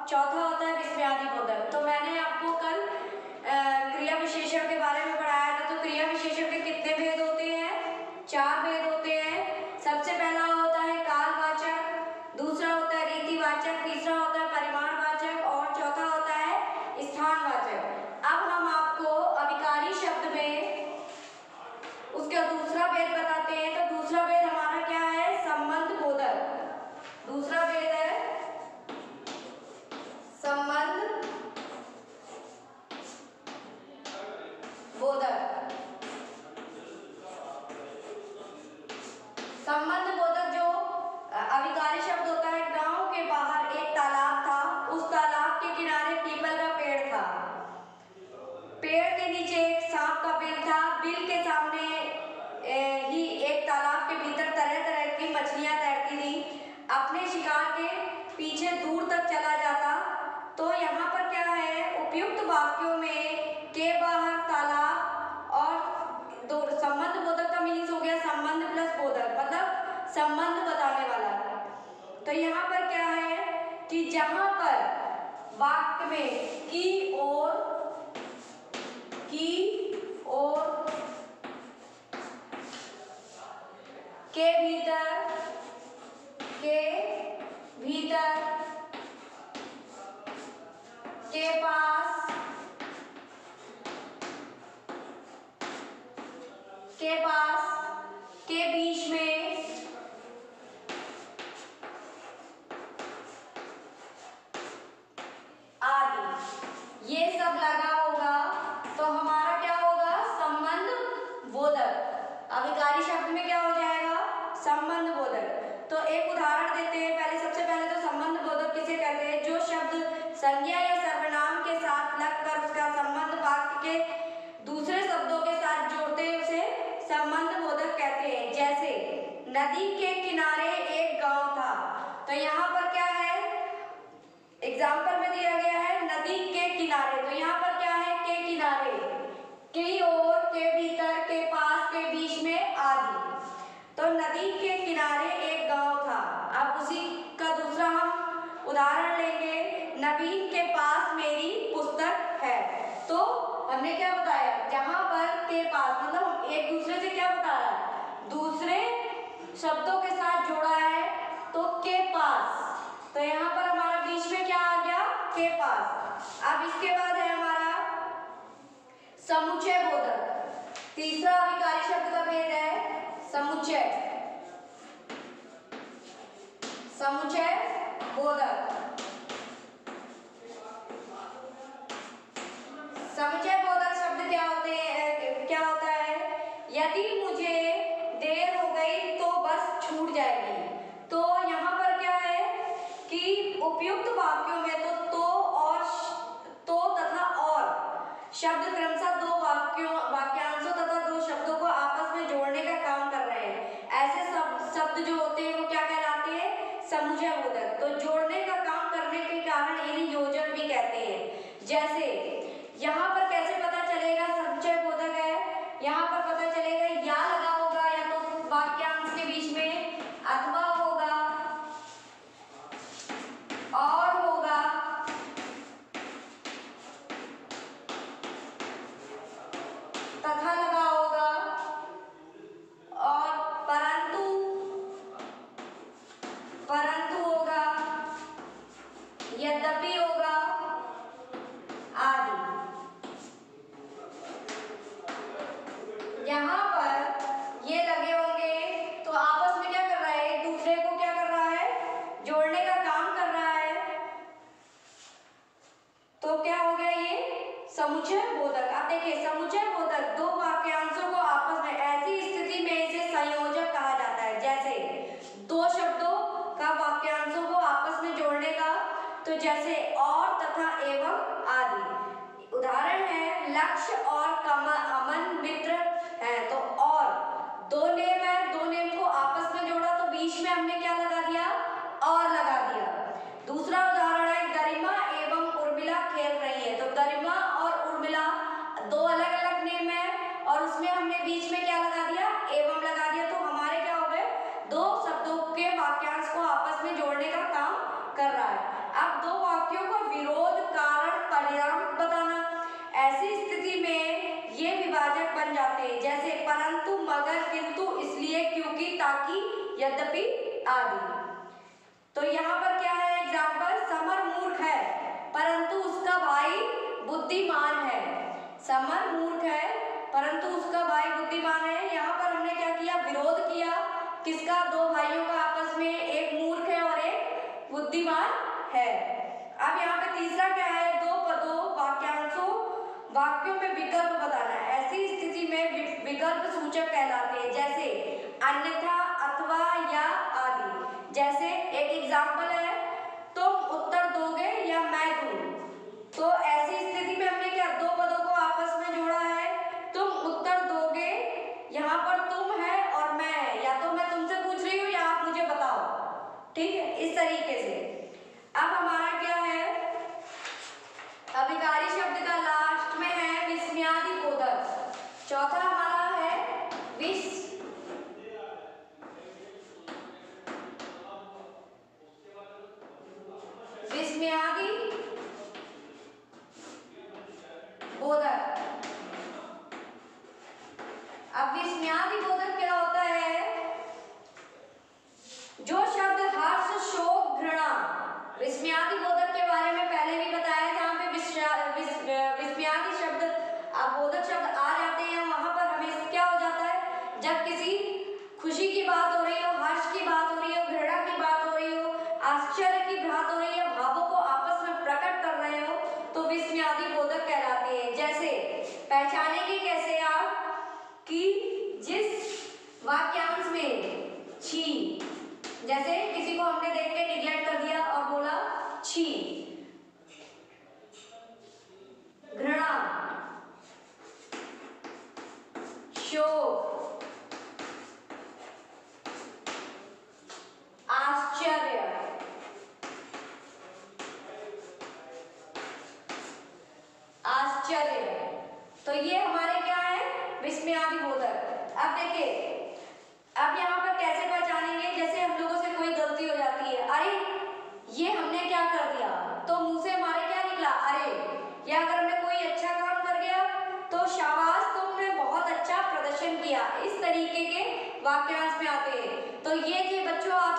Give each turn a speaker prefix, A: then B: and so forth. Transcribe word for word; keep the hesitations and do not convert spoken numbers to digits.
A: चौथा होता है विस्मयादि बोधक। तो मैंने आपको कल क्रिया विशेषण के बारे में पढ़ाया था। तो क्रिया विशेषण के कितने भेद होते हैं? चार भेद होते हैं। सबसे पहला होता है कालवाचक, दूसरा होता है रीतिवाचक, तीसरा होता है परिमाणवाचक और चौथा होता है स्थानवाचक। अब हम आपको अभिकारी शब्द में उसका दूसरा भेद बताते हैं। तो दूसरा भेद हमारा क्या है? संबंध बोधक। दूसरा भेद है संबंध बोधक। संबंध बोधक जो अभिकारी शब्द होता है, गांव के बाहर एक तालाब था, उस तालाब के किनारे पीपल का पेड़ था, पेड़ के नीचे एक सांप का बिल था, बिल के सामने ही एक तालाब के भीतर तरह तरह की मछलियां तैरती थी। अपने शिकार के पीछे दूर तक चला जाता। तो यहाँ पर क्या है? उपयुक्त वाक्यों में के बाहर तालाब और दो संबंध बोधक का मीनिंग हो गया संबंध प्लस बोधक, मतलब संबंध बताने वाला। तो यहाँ पर क्या है कि जहां पर वाक्य में की और की और के भीतर के भीतर के पास के पास के बीच में आदि ये सब लगा होगा तो हमारा क्या होगा? संबंध बोधक। अभिकारी शब्द में क्या हो जाएगा? संबंध बोधक। तो एक उदाहरण देते हैं। पहले सबसे पहले तो संबंध बोधक किसे कहते हैं? जो शब्द संज्ञा या सर्वनाम के साथ लगकर उसका संबंध वाक्य के दूसरे शब्दों के साथ जोड़ते हैं उसे संबंध बोधक कहते हैं। जैसे नदी के किनारे एक गांव था। तो यहाँ पर क्या है? एग्जाम्पल में दिया गया है नदी के किनारे। तो यहाँ पर क्या है? के किनारे, के और, के भीतर, के पास, के बीच में आदि। तो नदी के किनारे एक गांव था। अब उसी का दूसरा हम उदाहरण लेंगे। नवीन के पास मेरी पुस्तक है। तो हमने क्या बताया? जहां पर के पास मतलब एक दूसरे से क्या बता रहा है? दूसरे शब्दों के साथ जोड़ा है तो के पास। तो यहाँ पर हमारा बीच में क्या आ गया? के पास। अब इसके बाद है हमारा समुच्चय बोधक। तीसरा अभिकारी शब्द का भेद है समुच्चय समुच्चय बोधक। समुच्चय बोधक शब्द क्या होते हैं? क्या होता है? यदि मुझे देर हो गई तो बस छूट जाएगी। तो यहाँ पर क्या है कि उपयुक्त वाक्यों में तो तो और तो तथा और शब्द क्रमशः दो वाक्यों वाक्यांशों तथा दो शब्दों को आपस में जोड़ने का काम कर रहे हैं। ऐसे सब शब्द जो होते हैं वो क्या कहलाते हैं? समुच्चय बोधक। तो जोड़ने का काम करने के कारण इन्हें योजक भी कहते हैं। जैसे यहाँ पर कैसे पता चलेगा समुच्चय बोधक है? यहाँ पर पता चलेगा या लगा होगा या तो वाक्यांश के बीच में, अथवा होगा, और होगा, तथा लगा होगा, और परंतु परंतु होगा, यद्यपि होगा आदि। यहाँ पर ये लगे होंगे तो आपस में क्या कर रहा है? एक दूसरे को क्या कर रहा है? जोड़ने का काम कर रहा है। तो क्या हो गया ये? समुच्चय बोधक। आप देखिए समुच्चय बोधक दो वाक्यांशों को आपस में, ऐसी स्थिति में इसे संयोजक कहा जाता है। जैसे दो शब्दों का वाक्यांशों को आपस में जोड़ने का, तो जैसे और तथा एवं आदि। उदाहरण है लक्ष्य और कम अमन मित्र है। तो और दो नेम है, दो नेम को आपस में जोड़ा तो बीच में हमने क्या लगा दिया? और लगा दिया। दूसरा उदाहरण है गरिमा एवं उर्मिला खेल रही है। तो गरिमा और उर्मिला दो अलग अलग नेम है और उसमें हमने बीच में क्या लगा दिया? एवं लगा दिया। तो हमारे क्या हो गए? दो शब्दों के वाक्यांश को आपस में जोड़ने का काम कर रहा है। अब दो वाक्यों को यद्यपि आदि। तो यहाँ पर क्या है एग्जाम्पल, समर मूर्ख है परंतु उसका भाई बुद्धिमान है। समर मूर्ख है परंतु उसका भाई बुद्धिमान है। यहाँ पर हमने क्या किया, विरोध किया किसका, दो भाइयों का आपस में, एक मूर्ख है और एक बुद्धिमान है। अब यहाँ पे तीसरा क्या है, दो पदों वाक्यांशों वाक्यों में विकल्प बताना है। ऐसी स्थिति में विकल्प सूचक कहलाते हैं, जैसे अन्यथा, अथवा या आदि। जैसे एक एग्जाम्पल है, तुम उत्तर दोगे या मैं दूं। तो ऐसी स्थिति में हमने क्या, दो पदों को आपस में जोड़ा है, तुम उत्तर दोगे, यहाँ पर तुम है और मैं है, या तो मैं तुमसे पूछ रही हूँ या आप मुझे बताओ। ठीक है, इस तरीके से। अब हमारा क्या है, अभिकारी शब्द का लास्ट में है विस्मयादि बोधक। चौथा हमारा है विस विस्मयादि बोधक। अब विस्मयादि बोधक क्या होता है, जो शब्द हर्ष, शोक, घृणा, विस्मयादि बोधक के बारे में पहले भी बताया, जहाँ पे विस्मयादि शब्द बोधक शब्द आ जाते हैं, वहां पर हमें क्या हो जाता है, जब किसी खुशी की बात हो रही हो, हर्ष की बात हो रही हो, घृणा की बात हो रही हो, आश्चर्य की बात हो रही है, भावों को आपस में प्रकट कर रहे हो, तो विस्मयादि बोधक कहलाते हैं। जैसे पहचानेंगे कैसे आप कि जिस वाक्यांश में छी, जैसे किसी को हमने देख के निग्लेक्ट कर दिया और बोला छी, घृणा, शोक, आश्चर्य, आश्चर्य, तो ये हमारे क्या है, विस्मयादि बोधक। अब देखिए, अब यहाँ पर कैसे पहचानेंगे, जैसे हम लोगों से कोई गलती हो जाती है, अरे ये हमने क्या कर दिया, तो मुंह से हमारे क्या निकला, अरे। या अगर हमने कोई अच्छा काम कर गया तो शाबाश, तुमने बहुत अच्छा प्रदर्शन किया। इस तरीके के वाक्यांश में आते हैं। तो ये थे बच्चों आप